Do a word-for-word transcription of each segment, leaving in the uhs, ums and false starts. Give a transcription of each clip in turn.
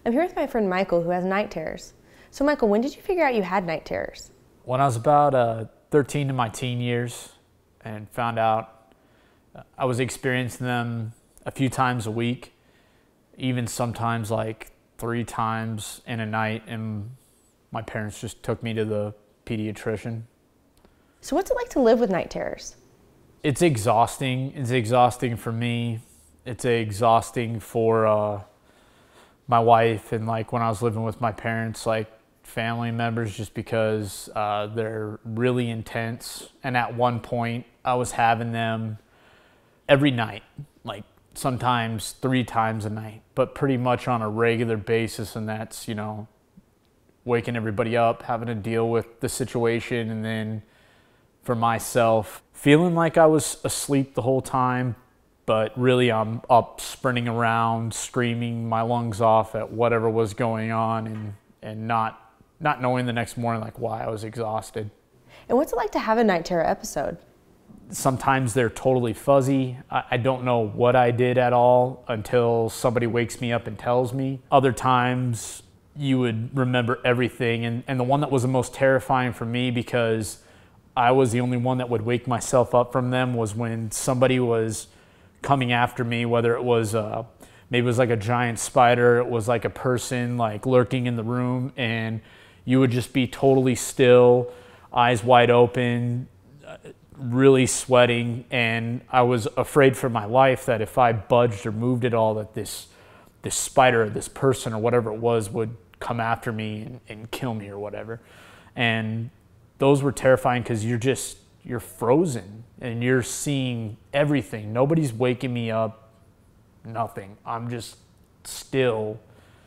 I'm here with my friend Michael, who has night terrors. So Michael, when did you figure out you had night terrors? When I was about uh, thirteen in my teen years and found out I was experiencing them a few times a week, even sometimes like three times in a night, and my parents just took me to the pediatrician. So what's it like to live with night terrors? It's exhausting. It's exhausting for me. It's exhausting for uh, my wife, and like when I was living with my parents, like family members, just because uh, they're really intense. And at one point I was having them every night, like sometimes three times a night, but pretty much on a regular basis. And that's, you know, waking everybody up, having to deal with the situation, and then for myself, feeling like I was asleep the whole time, but really I'm up sprinting around, screaming my lungs off at whatever was going on, and, and not, not knowing the next morning like why I was exhausted. And what's it like to have a night terror episode? Sometimes they're totally fuzzy. I, I don't know what I did at all until somebody wakes me up and tells me. Other times you would remember everything. And, and the one that was the most terrifying for me, because I was the only one that would wake myself up from them, was when somebody was coming after me, whether it was uh, maybe it was like a giant spider, it was like a person like lurking in the room, and you would just be totally still, eyes wide open, really sweating, and I was afraid for my life that if I budged or moved at all, that this this spider or this person or whatever it was would come after me and, and kill me or whatever. And those were terrifying because you're just, you're frozen and you're seeing everything. Nobody's waking me up, nothing. I'm just still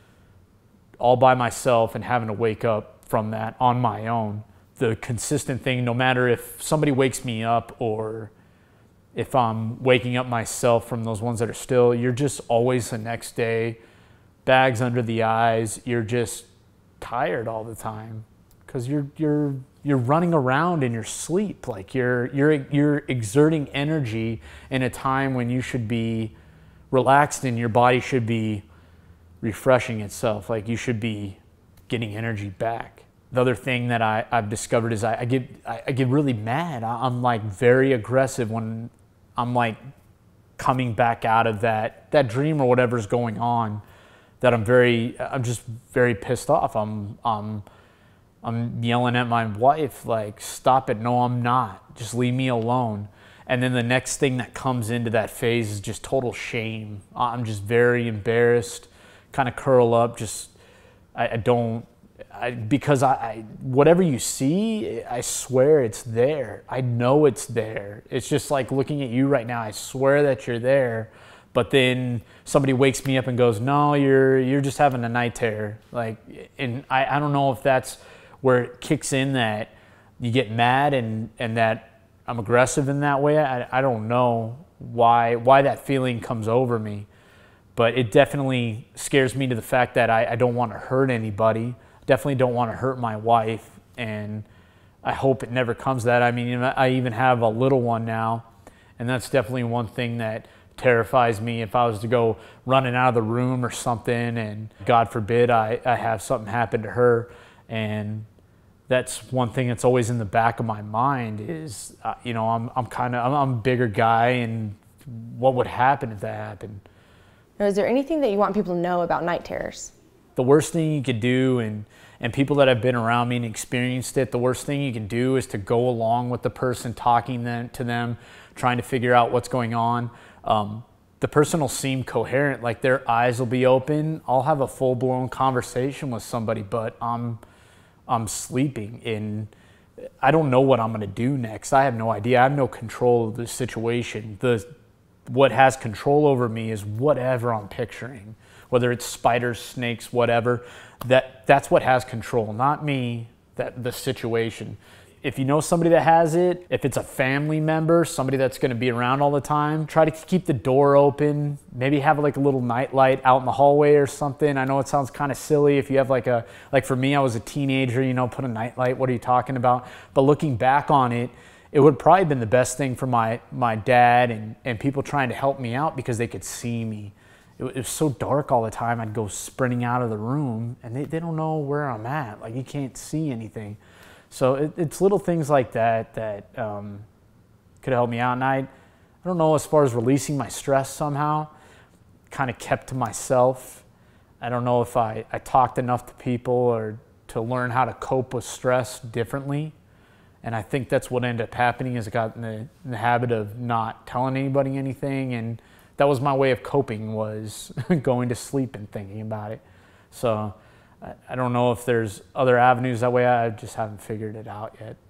all by myself and having to wake up from that on my own. The consistent thing, no matter if somebody wakes me up or if I'm waking up myself from those ones that are still, you're just always the next day, bags under the eyes, you're just tired all the time because you're, you're, you're running around in your sleep. Like you're, you're, you're exerting energy in a time when you should be relaxed and your body should be refreshing itself. Like you should be getting energy back. The other thing that I, I've discovered is I, I get I, I get really mad. I, I'm like very aggressive when I'm like coming back out of that that dream or whatever's going on. That I'm very I'm just very pissed off. I'm I'm I'm yelling at my wife like, stop it! No, I'm not. Just leave me alone. And then the next thing that comes into that phase is just total shame. I'm just very embarrassed. Kind of curl up. Just I, I don't. I, because I, I, whatever you see, I swear it's there. I know it's there. It's just like looking at you right now. I swear that you're there, but then somebody wakes me up and goes, "No, you're you're just having a night terror." Like, and I, I don't know if that's where it kicks in that you get mad and and that I'm aggressive in that way. I, I don't know why why that feeling comes over me, but it definitely scares me to the fact that I, I don't want to hurt anybody. Definitely don't want to hurt my wife, and I hope it never comes to that. I mean, I even have a little one now, and that's definitely one thing that terrifies me. If I was to go running out of the room or something, and God forbid I, I have something happen to her, and that's one thing that's always in the back of my mind is, uh, you know, I'm, I'm kind of, I'm, I'm a bigger guy, and what would happen if that happened? Now, is there anything that you want people to know about night terrors? The worst thing you could do, and, and people that have been around me and experienced it, the worst thing you can do is to go along with the person, talking them, to them, trying to figure out what's going on. Um, the person will seem coherent, like their eyes will be open. I'll have a full-blown conversation with somebody, but I'm, I'm sleeping, and I don't know what I'm going to do next. I have no idea. I have no control of the situation. The, what has control over me is whatever I'm picturing. Whether it's spiders, snakes, whatever, that, that's what has control, not me, that the situation. If you know somebody that has it, if it's a family member, somebody that's gonna be around all the time, try to keep the door open, maybe have like a little night light out in the hallway or something. I know it sounds kind of silly if you have like a, like for me, I was a teenager, you know, put a night light, what are you talking about? But looking back on it, it would probably have been the best thing for my, my dad and, and people trying to help me out because they could see me. it, it was so dark all the time. I'd go sprinting out of the room, and they, they don't know where I'm at. Like, you can't see anything. So it, it's little things like that that um, could help me out. And I, I don't know, as far as releasing my stress somehow, kind of kept to myself. I don't know if I, I talked enough to people or to learn how to cope with stress differently. And I think that's what ended up happening, is I got in the, in the habit of not telling anybody anything, and that was my way of coping, was going to sleep and thinking about it. So I, I don't know if there's other avenues that way. I just haven't figured it out yet.